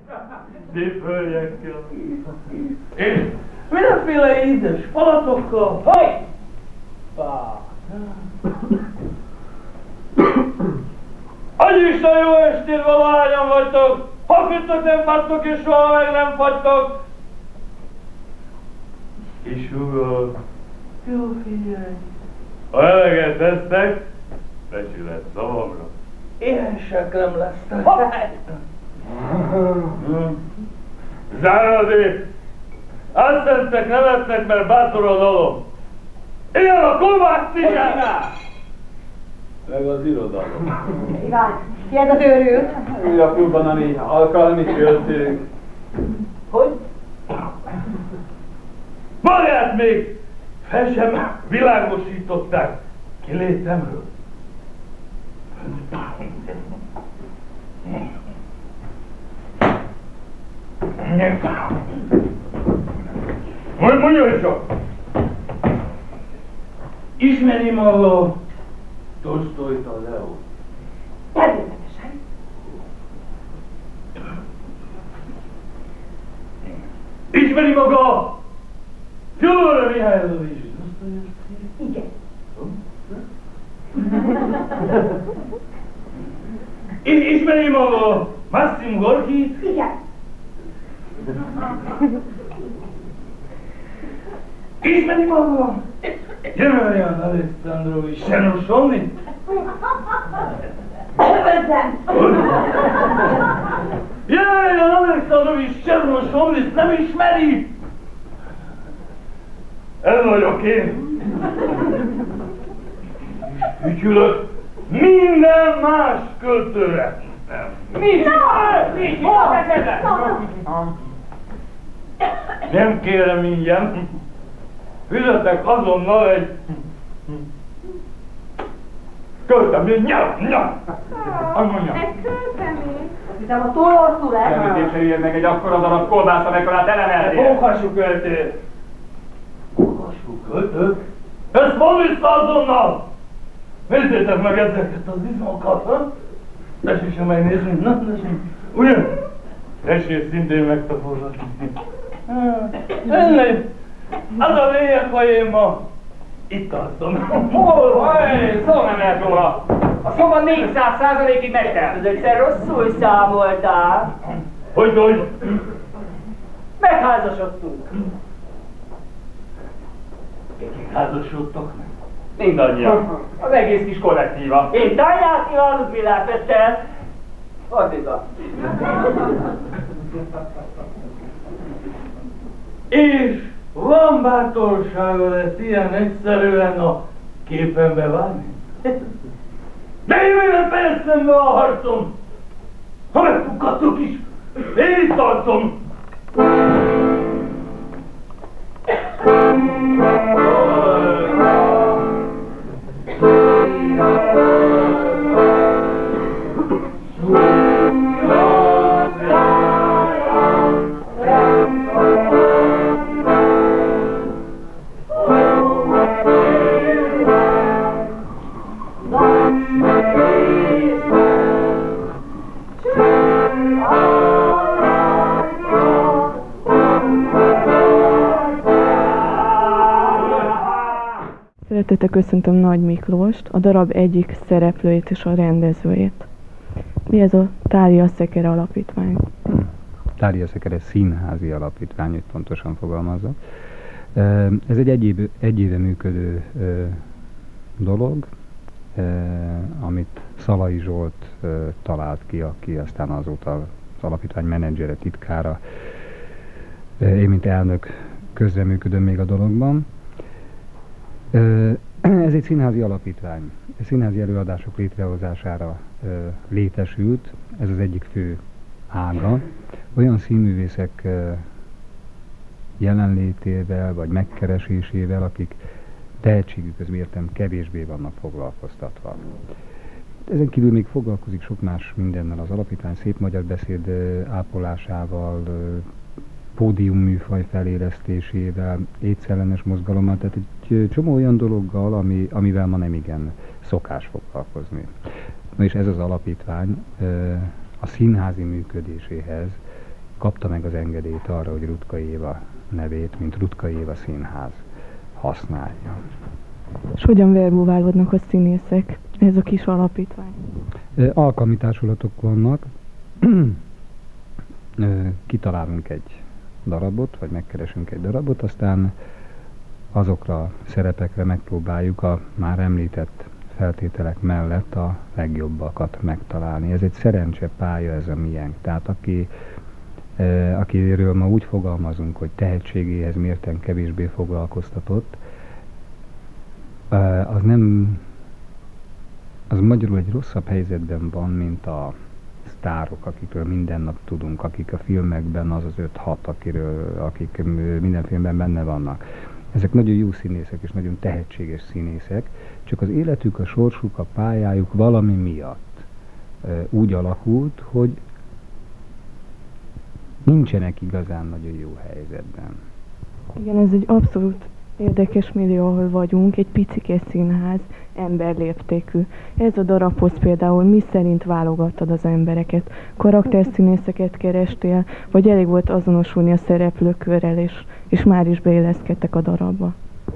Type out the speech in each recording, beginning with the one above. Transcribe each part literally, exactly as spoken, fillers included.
Szép hölgyekkel. És mindenféle ízes palatokkal. Haj! Anyisten jó estét, valahányan vagytok! Ha küldtök, nem fattok, és soha meg nem fagytok! Kis húgol. Jó, figyelj! Ha eleget tesztek, becsület szavamra. Éhesek nem lesztek. Záradék! Átszenttek, nevetnek, mert bátor a dalom. Ilyen a kovács cigán! Meg az irodalom. Iván, ki ez az őrült? Újra klubban, ami alkalmi költők. Hogy? Magát még fel sem világosították kilétemről. Majd mondja csak! Ismeri maga Tolsztojt a Leo? Természetesen. Ismeri maga Fyodor Mihajlovics Dosztojevszkijt? Igen. Ismeri maga Maxim Gorkit? Igen. Ismeri maga Jemelian Alekszandrovics Csernosomnit? Elvezzem! Jemelian Alekszandrovics Csernosomnit nem ismeri? Ez vagyok én. Ügyülök minden más költőre. Mi? Mi? Hol teszed? Nem kérem ingyen. Fizetek azonnal egy költemény. Nyam, nyam! Azt mondjam. Egy költemény? Azt hiszem, a túl hosszú lesz. Említés érjen meg egy akkora darab kolbászt, amekkorát elemeltél. Foghassuk költő. Foghassuk költő? Ezt mondd vissza azonnal! Nézzétek meg ezeket az izmokat, ha? Tessék sem megnézni, na, tessék. Ugye? Tessék szintén megtaposatni. Ennél, az a lényeg, hogy én ma itt tartom. Hol vagy? Szó nem lehet róla. A szóban négyszáz százalékig megtelt. Ez egyszer rosszul számoltál. Hogy, hogy? Megházasodtunk. Kik házasodtak meg? Mindannyian. Az egész kis kollektíva. Én Tanyát kívánok világfettel. Fordítva. És van bátorsága ezt ilyen egyszerűen a képembe vágni? De én miért fejeztem be a harcom? Ha megfukadtok is, én itt tartom! Szeretettel köszöntöm Nagy Miklóst, a darab egyik szereplőjét és a rendezőjét. Mi ez a Thália Szekere Alapítvány? Thália Szekere Színházi Alapítvány, hogy pontosan fogalmazza. Ez egy egy éve, egy éve működő dolog, amit Szalai Zsolt talált ki, aki aztán azóta az alapítvány menedzsere, titkára. Én, mint elnök, közreműködöm még a dologban. Ez egy színházi alapítvány. A színházi előadások létrehozására létesült, ez az egyik fő ága. Olyan színművészek jelenlétével vagy megkeresésével, akik tehetségükhöz mérten kevésbé vannak foglalkoztatva. Ezen kívül még foglalkozik sok más mindennel az alapítvány, szép magyar beszéd ápolásával, pódiumműfaj felélesztésével, étszellenes mozgalommal, tehát egy csomó olyan dologgal, ami, amivel ma nem igen szokás foglalkozni. Na és ez az alapítvány a színházi működéséhez kapta meg az engedélyt arra, hogy Rutka Éva nevét, mint Rutka Éva Színház használja. És hogyan verbúválódnak a színészek? Ez a kis alapítvány. Alkalmi társulatok vannak. Kitalálunk egy darabot, vagy megkeresünk egy darabot, aztán azokra a szerepekre megpróbáljuk a már említett feltételek mellett a legjobbakat megtalálni. Ez egy szerencsepálya, ez a miénk. Tehát aki, akiről ma úgy fogalmazunk, hogy tehetségéhez mérten kevésbé foglalkoztatott, az nem, az magyarul egy rosszabb helyzetben van, mint a sztárok, akikről minden nap tudunk, akik a filmekben az az öt-hat, akiről, akik minden filmben benne vannak. Ezek nagyon jó színészek és nagyon tehetséges színészek, csak az életük, a sorsuk, a pályájuk valami miatt úgy alakult, hogy nincsenek igazán nagyon jó helyzetben. Igen, ez egy abszolút érdekes millió, ahol vagyunk, egy picike színház, emberléptékű. Ez a darabhoz például mi szerint válogattad az embereket? Karakterszínészeket kerestél, vagy elég volt azonosulni a szereplőkörrel, és, és már is beilleszkedtek a darabba?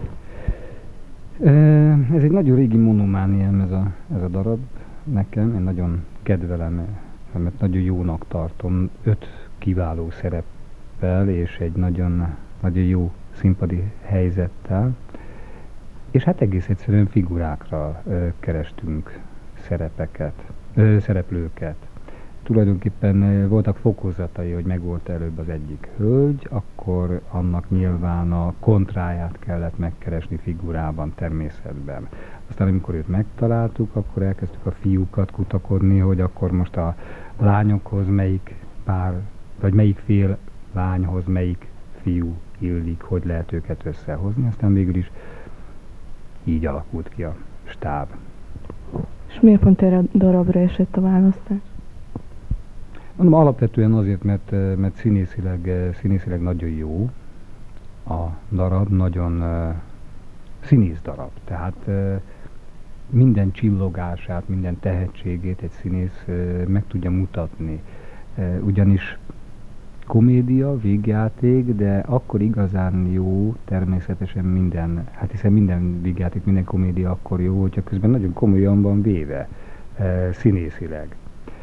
Ez egy nagyon régi monomániám ez a, ez a darab nekem, én nagyon kedvelem, mert nagyon jónak tartom, öt kiváló szereppel és egy nagyon, nagyon jó színpadi helyzettel, és hát egész egyszerűen figurákra ö, kerestünk szerepeket, ö, szereplőket. Tulajdonképpen ö, voltak fokozatai, hogy megvolt előbb az egyik hölgy, akkor annak nyilván a kontráját kellett megkeresni figurában, természetben. Aztán amikor őt megtaláltuk, akkor elkezdtük a fiúkat kutakodni, hogy akkor most a lányokhoz melyik pár, vagy melyik fél lányhoz melyik fiú illik, hogy lehet őket összehozni, aztán végül is így alakult ki a stáb. És miért pont erre a darabra esett a választás? Mondom, alapvetően azért, mert, mert színészileg, színészileg nagyon jó a darab, nagyon uh, színész darab, tehát uh, minden csillogását, minden tehetségét egy színész uh, meg tudja mutatni, uh, ugyanis komédia, végjáték, de akkor igazán jó természetesen minden, hát hiszen minden végjáték, minden komédia akkor jó, hogyha közben nagyon komolyan van véve, e, színészileg.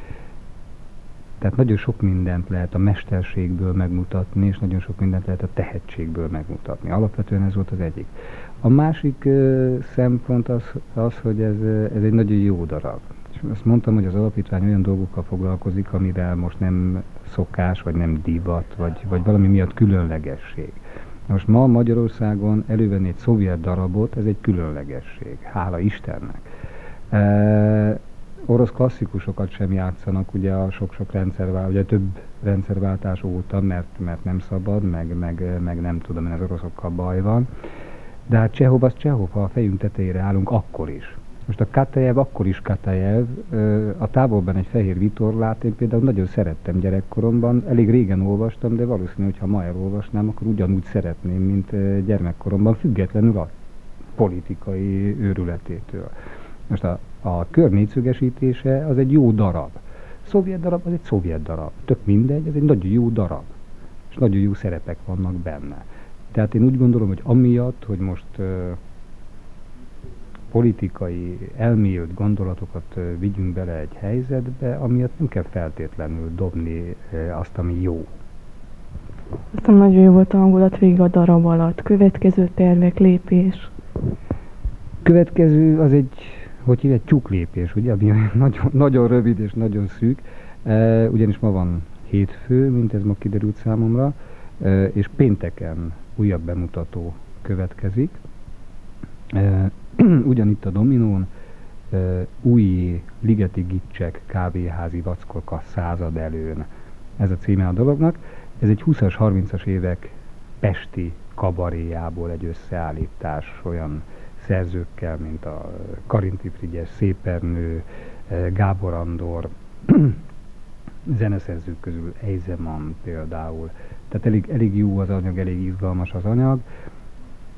Tehát nagyon sok mindent lehet a mesterségből megmutatni, és nagyon sok mindent lehet a tehetségből megmutatni. Alapvetően ez volt az egyik. A másik e, szempont az, az hogy ez, ez egy nagyon jó darab. És azt mondtam, hogy az alapítvány olyan dolgokkal foglalkozik, amivel most nem szokás, vagy nem divat, vagy, vagy valami miatt különlegesség. Most ma Magyarországon elővenni egy szovjet darabot, ez egy különlegesség, hála Istennek. E, orosz klasszikusokat sem játszanak, ugye a sok-sok rendszerváltás, ugye több rendszerváltás óta, mert, mert nem szabad, meg, meg, meg nem tudom, hogy az oroszokkal baj van. De hát Csehov az Csehov, ha a fejünk tetejére állunk, akkor is. Most a Katajev akkor is Katajev, a távolban egy fehér vitorlát én például nagyon szerettem gyerekkoromban, elég régen olvastam, de valószínű, hogy ha ma elolvasnám, akkor ugyanúgy szeretném, mint gyermekkoromban, függetlenül a politikai őrületétől. Most a, a kör négyszögesítése az egy jó darab. Szovjet darab az egy szovjet darab. Tök mindegy, ez egy nagyon jó darab. És nagyon jó szerepek vannak benne. Tehát én úgy gondolom, hogy amiatt, hogy most politikai, elmélyült gondolatokat vigyünk bele egy helyzetbe, amiatt nem kell feltétlenül dobni azt, ami jó. Aztán nagyon jó volt a hangulat végig a darab alatt. Következő tervek, lépés. Következő az egy, hogy hívják, tyúklépés, ugye, ami nagyon, nagyon rövid és nagyon szűk. E, ugyanis ma van hétfő, mint ez ma kiderült számomra, e, és pénteken újabb bemutató következik. E, ugyanitt a Dominón, e, új Ligeti Gicsek kávéházi vackolka század előn. Ez a címe a dolognak. Ez egy húszas, harmincas évek pesti kabaréjából egy összeállítás, olyan szerzőkkel, mint a Karinti Frigyes, Szépernő, Gábor Andor, zeneszerzők közül Eizeman például. Tehát elég, elég jó az anyag, elég izgalmas az anyag.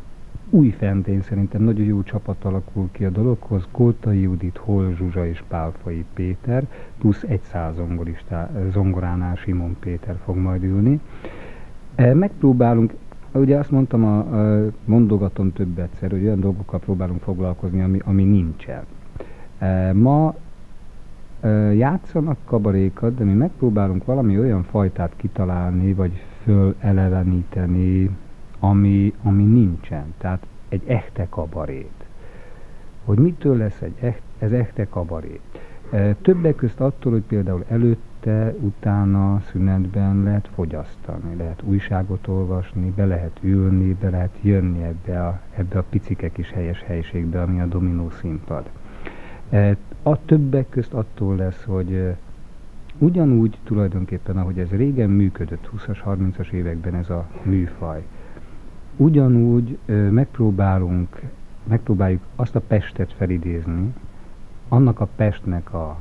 újfentén szerintem nagyon jó csapat alakul ki a dologhoz. Koltai Judit, Hol Zsuzsa és Pálfai Péter, plusz egy száz zongoránál Simon Péter fog majd ülni. Megpróbálunk, ugye azt mondtam, a, a mondogatom többetszer, hogy olyan dolgokkal próbálunk foglalkozni, ami, ami nincsen. Ma játszanak kabarékat, de mi megpróbálunk valami olyan fajtát kitalálni, vagy föleleveníteni, ami, ami nincsen. Tehát egy echte kabarét. Hogy mitől lesz egy echt, ez echte kabaré? Többek közt attól, hogy például előtte, utána, szünetben lehet fogyasztani, lehet újságot olvasni, be lehet ülni, be lehet jönni ebbe a, ebbe a picike kis helyes helyiségbe, ami a Dominó színpad. A többek közt attól lesz, hogy ugyanúgy tulajdonképpen, ahogy ez régen működött, húszas, harmincas években ez a műfaj, ugyanúgy megpróbálunk, megpróbáljuk azt a Pestet felidézni, annak a Pestnek a,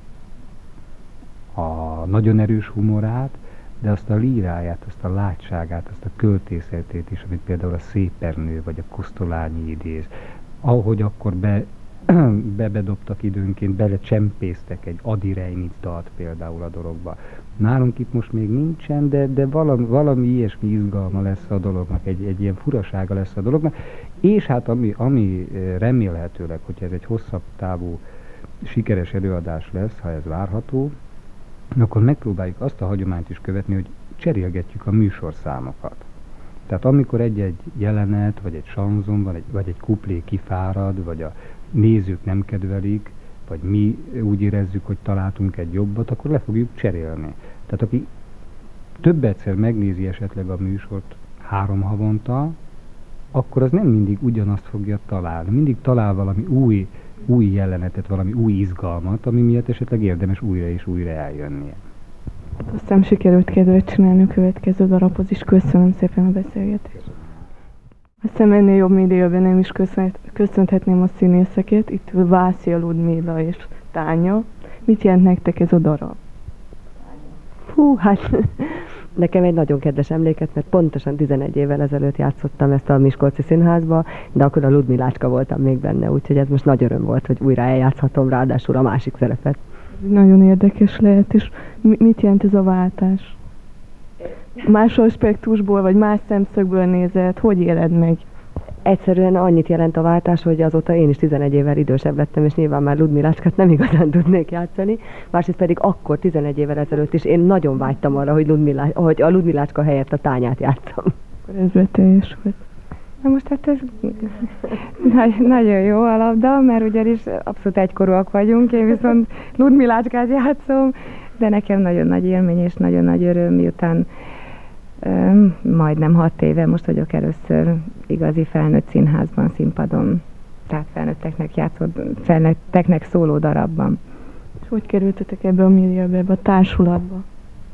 a nagyon erős humorát, de azt a líráját, azt a látságát, azt a költészetét is, amit például a Szépernő vagy a Kosztolányi idéz, ahogy akkor be bebedobtak időnként, belecsempésztek egy Adi Reinitz dalt például a dologba. Nálunk itt most még nincsen, de, de valami, valami ilyesmi izgalma lesz a dolognak, egy, egy ilyen furasága lesz a dolognak, és hát ami, ami remélhetőleg, hogy ez egy hosszabb távú sikeres előadás lesz, ha ez várható, akkor megpróbáljuk azt a hagyományt is követni, hogy cserélgetjük a műsorszámokat. Tehát amikor egy-egy jelenet, vagy egy sanzon, vagy egy, vagy egy kuplé kifárad, vagy a nézők nem kedvelik, vagy mi úgy érezzük, hogy találtunk egy jobbat, akkor le fogjuk cserélni. Tehát aki több egyszer megnézi esetleg a műsort három havonta, akkor az nem mindig ugyanazt fogja találni. Mindig talál valami új, új jelenetet, valami új izgalmat, ami miatt esetleg érdemes újra és újra eljönnie. Azt hiszem sikerült kedvet csinálni a következő darabhoz is. Köszönöm szépen a beszélgetést. Azt hiszem ennél jobb médiában nem is köszönhetném a színészeket. Itt Vászia Ludmilla és Tánya. Mit jelent nektek ez a darab? Hú, hát nekem egy nagyon kedves emléket, mert pontosan tizenegy évvel ezelőtt játszottam ezt a Miskolci Színházba, de akkor a Ludmillácska voltam még benne, úgyhogy ez most nagy öröm volt, hogy újra eljátszhatom, ráadásul a másik szerepet. Nagyon érdekes lehet, és mit jelent ez a váltás? Más aspektusból, vagy más szemszögből nézed, hogy éled meg? Egyszerűen annyit jelent a váltás, hogy azóta én is tizenegy évvel idősebb lettem, és nyilván már Ludmillácskát nem igazán tudnék játszani. Másrészt pedig akkor, tizenegy évvel ezelőtt is én nagyon vágytam arra, hogy, Ludmillá- hogy a Ludmillácska helyett a Tányát játszom. Akkor ez beteljes volt. Na most hát ez nagy, nagyon jó a labda, mert ugyanis abszolút egykorúak vagyunk, én viszont Ludmillácskát játszom, de nekem nagyon nagy élmény és nagyon nagy öröm, miután um, majdnem hat éve most vagyok először igazi felnőtt színházban, színpadon, tehát felnőtteknek játszott, felnőtteknek szóló darabban. És hogy kerültetek ebbe a millióbe, ebbe a társulatba?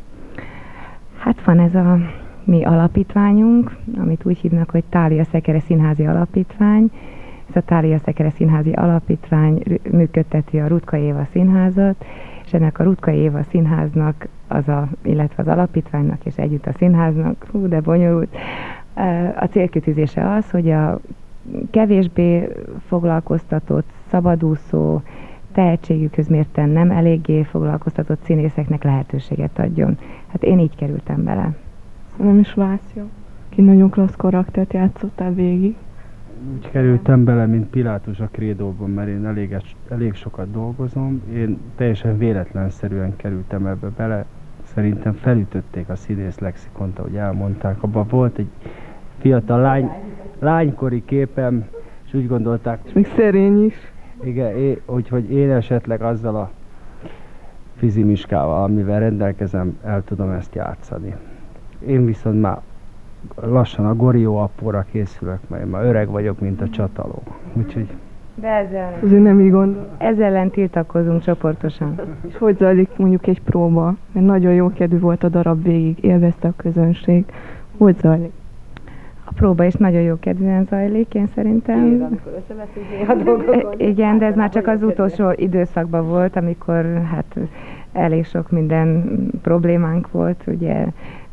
Hát van ez a mi alapítványunk, amit úgy hívnak, hogy Thália Szekere Színházi Alapítvány. Ez a Thália Szekere Színházi Alapítvány működteti a Rutka Éva Színházat, és ennek a Rutka Éva Színháznak, az a, illetve az alapítványnak és együtt a színháznak, hú, de bonyolult, a célkitűzése az, hogy a kevésbé foglalkoztatott, szabadúszó, tehetségükhöz mérten nem eléggé foglalkoztatott színészeknek lehetőséget adjon. Hát én így kerültem bele. Nem is Vászja, ki nagyon klassz karaktert játszottál végig. Úgy kerültem bele, mint Pilátus a Krédóban, mert én elég, elég sokat dolgozom. Én teljesen véletlenszerűen kerültem ebbe bele. Szerintem felütötték a színész lexikont, ahogy elmondták. Abban volt egy fiatal lány, lánykori képem, és úgy gondolták... És még szerény is. Igen, én, úgyhogy én esetleg azzal a fizimiskával, amivel rendelkezem, el tudom ezt játszani. Én viszont már lassan a Gorió apóra készülök, mert én már öreg vagyok, mint a csataló. Úgyhogy... De ezzel, azért nem így gondol. ezzel ellen tiltakozunk csoportosan. És hogy zajlik mondjuk egy próba? Mert nagyon jó kedvű volt a darab végig, élvezte a közönség. Hogy zajlik? A próba is nagyon jó kedvűen zajlik, én szerintem. Év, amikor összeveszünk néha dolgokon. Igen, de ez már csak az utolsó időszakban volt, amikor hát elég sok minden problémánk volt, ugye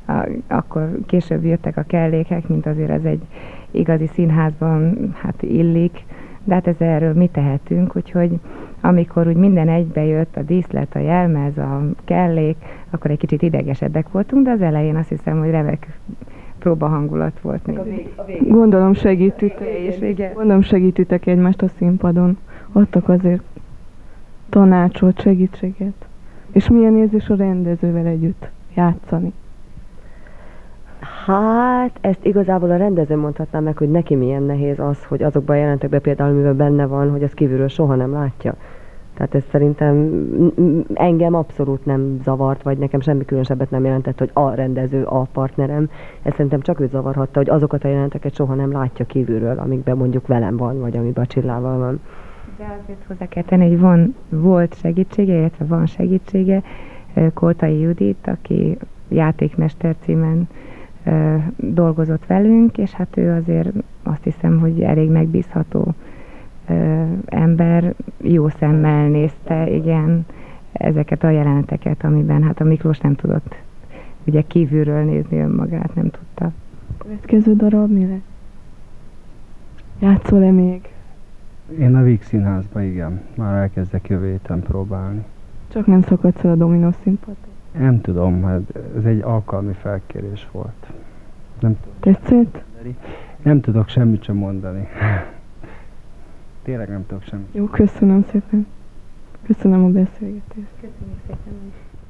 a, akkor később jöttek a kellékek, mint azért ez egy igazi színházban hát illik, de hát ez erről mi tehetünk, úgyhogy amikor úgy minden egybe jött, a díszlet, a jelmez, a kellék, akkor egy kicsit idegesebbek voltunk, de az elején azt hiszem, hogy remek próba hangulat volt még. Gondolom segítitek, És igen. gondolom segítitek egymást a színpadon. Adtak azért tanácsot, segítséget. És milyen érzés a rendezővel együtt játszani? Hát, ezt igazából a rendező mondhatná meg, hogy neki milyen nehéz az, hogy azokban jelentek be például, amiben benne van, hogy az kívülről soha nem látja. Tehát ez szerintem engem abszolút nem zavart, vagy nekem semmi különösebbet nem jelentett, hogy a rendező a partnerem. Ez szerintem csak őt zavarhatta, hogy azokat a jelenteket soha nem látja kívülről, amikben mondjuk velem van, vagy amiben a Csillával van. De azért hozzá kell tenni, hogy van, volt segítsége, illetve van segítsége. Koltai Judit, aki Játékmester címen dolgozott velünk, és hát ő azért azt hiszem, hogy elég megbízható ember, jó szemmel nézte, igen, ezeket a jeleneteket, amiben hát a Miklós nem tudott ugye kívülről nézni önmagát, nem tudta. Következő darab mi lesz? Játszol-e még? Én a Víg Színházban, igen. Már elkezdek jövő héten próbálni. Csak nem szakadsz el a Dominó színpadon? Nem tudom, hát ez egy alkalmi felkérés volt. Nem, Tetszett? nem tudok semmit sem mondani. Tényleg nem tudok semmit. Jó, köszönöm szépen. Köszönöm a beszélgetést. Köszönjük szépen.